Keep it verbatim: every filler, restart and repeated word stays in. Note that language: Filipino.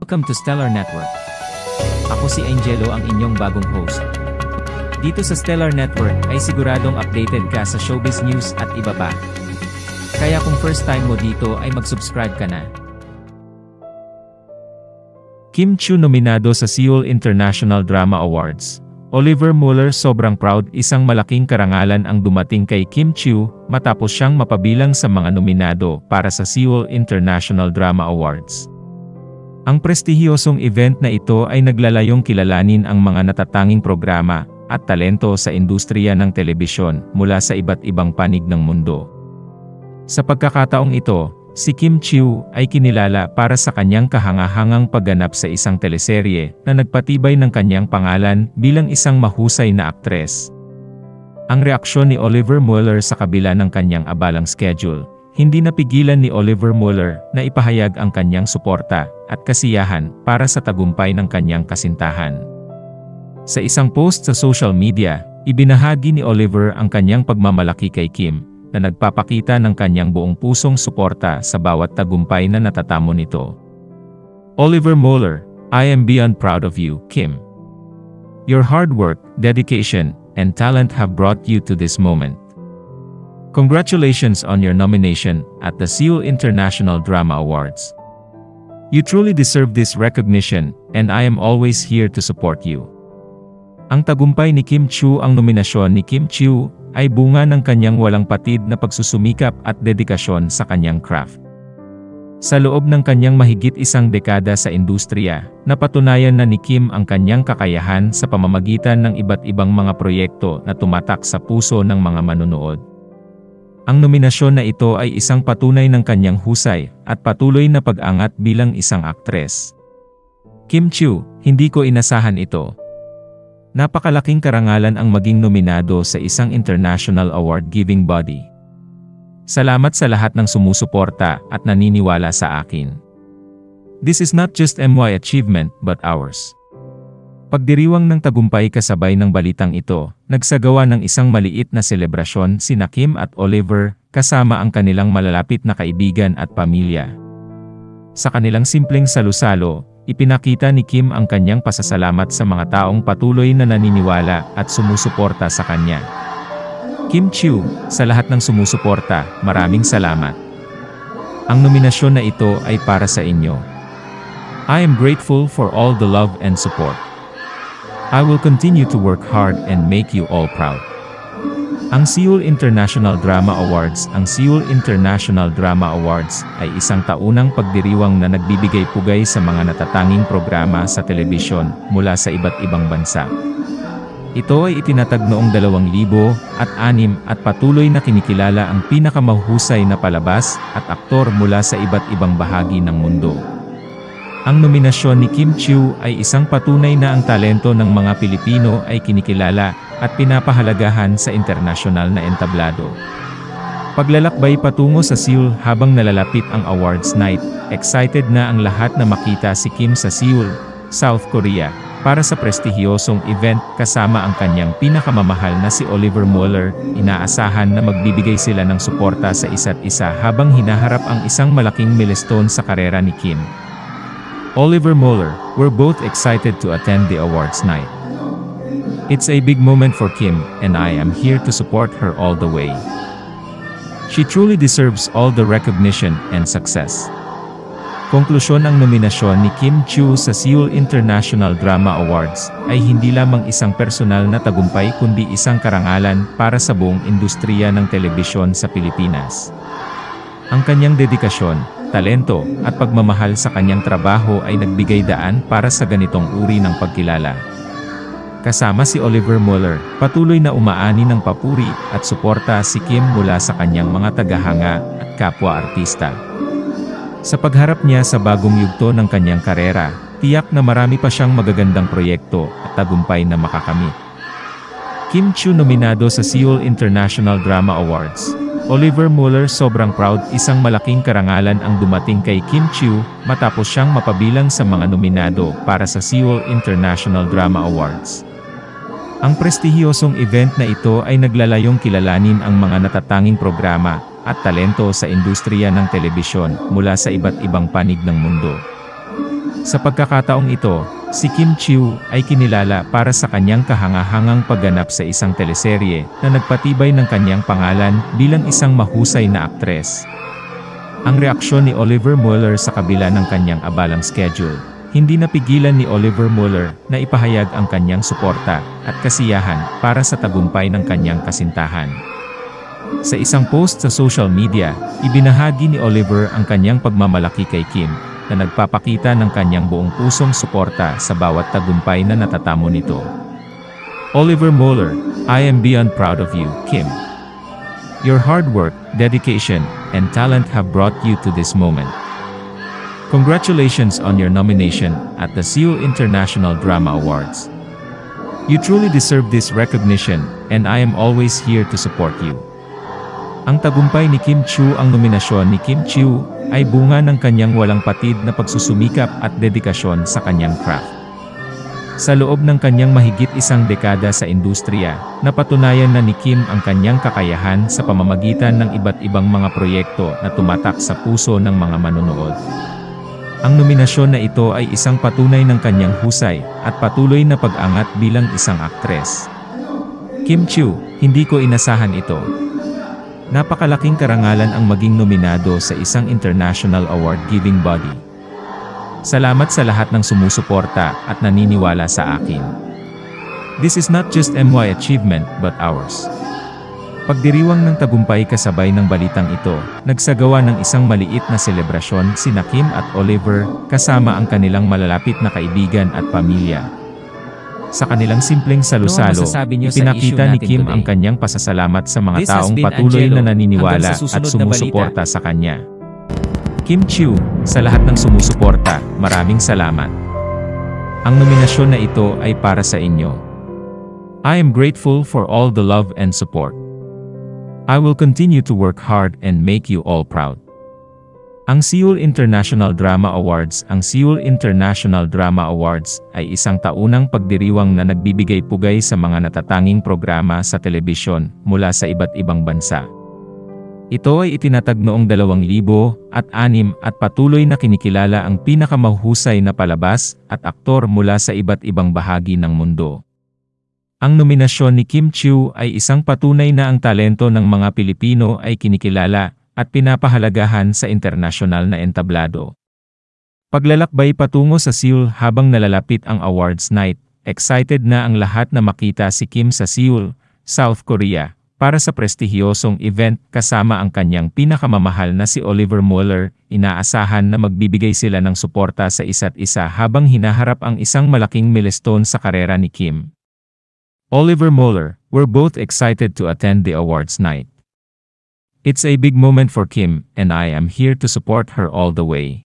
Welcome to Stellar Network. Ako si Angelo, ang inyong bagong host. Dito sa Stellar Network ay siguradong updated ka sa showbiz news at iba pa. Kaya kung first time mo dito ay mag-subscribe ka na. Kim Chiu nominado sa Seoul International Drama Awards. Oliver Mueller sobrang proud, isang malaking karangalan ang dumating kay Kim Chiu matapos siyang mapabilang sa mga nominado para sa Seoul International Drama Awards. Ang prestihiyosong event na ito ay naglalayong kilalanin ang mga natatanging programa at talento sa industriya ng telebisyon mula sa iba't ibang panig ng mundo. Sa pagkakataong ito, si Kim Chiu ay kinilala para sa kanyang kahangahangang pagganap sa isang teleserye na nagpatibay ng kanyang pangalan bilang isang mahusay na aktres. Ang reaksyon ni Oliver Mueller sa kabila ng kanyang abalang schedule, hindi napigilan ni Oliver Mueller na ipahayag ang kanyang suporta at kasiyahan para sa tagumpay ng kanyang kasintahan. Sa isang post sa social media, ibinahagi ni Oliver ang kanyang pagmamalaki kay Kim, na nagpapakita ng kanyang buong pusong suporta sa bawat tagumpay na natatamo nito. Oliver Mueller, I am beyond proud of you, Kim. Your hard work, dedication, and talent have brought you to this moment. Congratulations on your nomination at the Seoul International Drama Awards. You truly deserve this recognition, and I am always here to support you. Ang tagumpay ni Kim Chiu. Ang nominasyon ni Kim Chiu ay bunga ng kanyang walang patid na pagsusumikap at dedikasyon sa kanyang craft. Sa loob ng kanyang mahigit isang dekada sa industriya, napatunayan na ni Kim ang kanyang kakayahan sa pamamagitan ng iba't ibang mga proyekto na tumatak sa puso ng mga manunood. Ang nominasyon na ito ay isang patunay ng kanyang husay at patuloy na pag-angat bilang isang aktres. Kim Chiu, hindi ko inasahan ito. Napakalaking karangalan ang maging nominado sa isang international award-giving body. Salamat sa lahat ng sumusuporta at naniniwala sa akin. This is not just M Y achievement but ours. Pagdiriwang ng tagumpay kasabay ng balitang ito, nagsagawa ng isang maliit na selebrasyon sina Kim at Oliver kasama ang kanilang malalapit na kaibigan at pamilya. Sa kanilang simpleng salusalo, ipinakita ni Kim ang kanyang pasasalamat sa mga taong patuloy na naniniwala at sumusuporta sa kanya. Kim Chiu, sa lahat ng sumusuporta, maraming salamat. Ang nominasyon na ito ay para sa inyo. I am grateful for all the love and support. I will continue to work hard and make you all proud. Ang Seoul International Drama Awards. Ang Seoul International Drama Awards ay isang taunang pagdiriwang na nagbibigay pugay sa mga natatanging programa sa telebisyon mula sa iba't ibang bansa. Ito ay itinatag noong dalawang libo at anim at patuloy na kinikilala ang pinakamahusay na palabas at aktor mula sa iba't ibang bahagi ng mundo. Ang nominasyon ni Kim Chiu ay isang patunay na ang talento ng mga Pilipino ay kinikilala at pinapahalagahan sa internasyonal na entablado. Paglalakbay patungo sa Seoul habang nalalapit ang awards night, excited na ang lahat na makita si Kim sa Seoul, South Korea, para sa prestihiyosong event kasama ang kanyang pinakamamahal na si Oliver Mueller. Inaasahan na magbibigay sila ng suporta sa isa't isa habang hinaharap ang isang malaking milestone sa karera ni Kim. Oliver Mueller, we're both excited to attend the awards night. It's a big moment for Kim, and I am here to support her all the way. She truly deserves all the recognition and success. Konklusyon. Ang nominasyon ni Kim Chiu sa Seoul International Drama Awards ay hindi lamang isang personal na tagumpay kundi isang karangalan para sa buong industriya ng telebisyon sa Pilipinas. Ang kanyang dedikasyon, talento, at pagmamahal sa kanyang trabaho ay nagbigay daan para sa ganitong uri ng pagkilala. Kasama si Oliver Mueller, patuloy na umaani ng papuri at suporta si Kim mula sa kanyang mga tagahanga at kapwa-artista. Sa pagharap niya sa bagong yugto ng kanyang karera, tiyak na marami pa siyang magagandang proyekto at tagumpay na makakamit. Kim Chiu nominado sa Seoul International Drama Awards. Oliver Mueller sobrang proud, isang malaking karangalan ang dumating kay Kim Chiu matapos siyang mapabilang sa mga nominado para sa Seoul International Drama Awards. Ang prestihiyosong event na ito ay naglalayong kilalanin ang mga natatanging programa at talento sa industriya ng telebisyon mula sa iba't ibang panig ng mundo. Sa pagkakataong ito, si Kim Chiu ay kinilala para sa kanyang kahangahangang pagganap sa isang teleserye na nagpatibay ng kanyang pangalan bilang isang mahusay na aktres. Ang reaksyon ni Oliver Mueller sa kabila ng kanyang abalang schedule, hindi napigilan ni Oliver Mueller na ipahayag ang kanyang suporta at kasiyahan para sa tagumpay ng kanyang kasintahan. Sa isang post sa social media, ibinahagi ni Oliver ang kanyang pagmamalaki kay Kim, na nagpapakita ng kanyang buong pusong suporta sa bawat tagumpay na natatamo nito. Oliver Mueller, I am beyond proud of you, Kim. Your hard work, dedication, and talent have brought you to this moment. Congratulations on your nomination at the Seoul International Drama Awards. You truly deserve this recognition, and I am always here to support you. Ang tagumpay ni Kim Chiu. Ang nominasyon ni Kim Chiu ay bunga ng kanyang walang patid na pagsusumikap at dedikasyon sa kanyang craft. Sa loob ng kanyang mahigit isang dekada sa industriya, napatunayan na ni Kim ang kanyang kakayahan sa pamamagitan ng iba't ibang mga proyekto na tumatak sa puso ng mga manonood. Ang nominasyon na ito ay isang patunay ng kanyang husay at patuloy na pag-angat bilang isang aktres. Kim Chiu, hindi ko inasahan ito. Napakalaking karangalan ang maging nominado sa isang international award-giving body. Salamat sa lahat ng sumusuporta at naniniwala sa akin. This is not just my achievement but ours. Pagdiriwang ng tagumpay kasabay ng balitang ito, nagsagawa ng isang maliit na selebrasyon sina Kim at Oliver kasama ang kanilang malalapit na kaibigan at pamilya. Sa kanilang simpleng salusalo, ipinakita ni Kim ang kanyang pasasalamat sa mga taong patuloy na naniniwala at sumusuporta sa kanya. Kim Chiu, sa lahat ng sumusuporta, maraming salamat. Ang nominasyon na ito ay para sa inyo. I am grateful for all the love and support. I will continue to work hard and make you all proud. Ang Seoul International Drama Awards. Ang Seoul International Drama Awards ay isang taunang pagdiriwang na nagbibigay pugay sa mga natatanging programa sa telebisyon mula sa iba't ibang bansa. Ito ay itinatag noong dalawang libo at anim at patuloy na kinikilala ang pinakamahuhusay na palabas at aktor mula sa iba't ibang bahagi ng mundo. Ang nominasyon ni Kim Chiu ay isang patunay na ang talento ng mga Pilipino ay kinikilala at pinapahalagahan sa internasyonal na entablado. Paglalakbay patungo sa Seoul habang nalalapit ang awards night, excited na ang lahat na makita si Kim sa Seoul, South Korea, para sa prestihiyosong event kasama ang kanyang pinakamamahal na si Oliver Mueller. Inaasahan na magbibigay sila ng suporta sa isa't isa habang hinaharap ang isang malaking milestone sa karera ni Kim. Oliver Mueller, we're both excited to attend the awards night. It's a big moment for Kim, and I am here to support her all the way.